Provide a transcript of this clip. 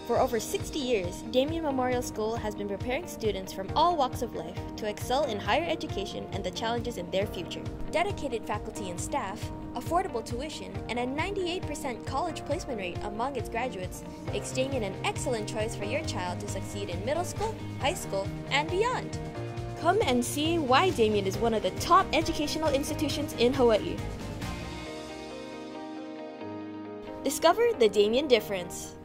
For over 60 years, Damien Memorial School has been preparing students from all walks of life to excel in higher education and the challenges in their future. Dedicated faculty and staff, affordable tuition, and a 98% college placement rate among its graduates makes Damien an excellent choice for your child to succeed in middle school, high school, and beyond. Come and see why Damien is one of the top educational institutions in Hawaii. Discover the Damien difference.